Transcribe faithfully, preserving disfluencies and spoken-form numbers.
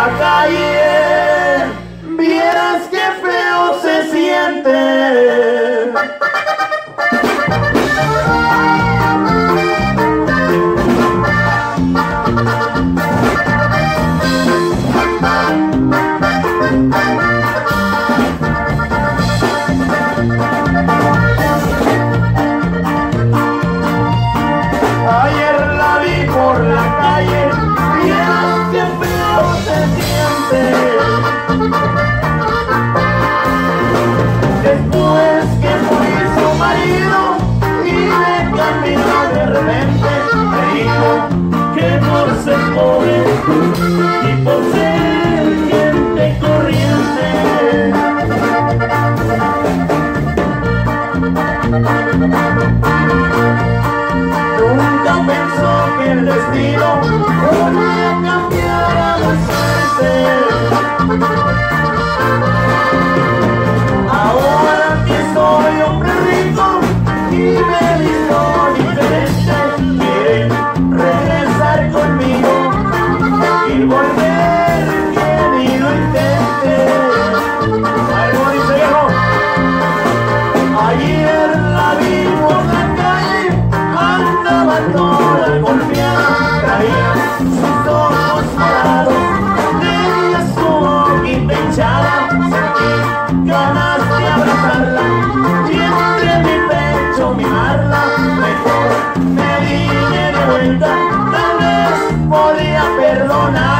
la calle, vieras qué feo se siente. Ayer la vi por la calle, vieras qué feo se siente. Después que fui su marido y me cambió de repente, me dijo que por ser pobre y por ser gente corriente, nunca pensó que el destino podría cambiar a la suerte. Ahora que soy hombre rico y me visto diferente, quieren regresar conmigo y volver que ni lo intente. Algo dice viejo. Ayer la vi por la calle, andaba toda golpeada, traía sus ojos morados, tenía su boquita hinchada, sentí ganas de abrazarla y entre mi pecho mimarla. Mejor me vine de vuelta, tal vez podía perdonar.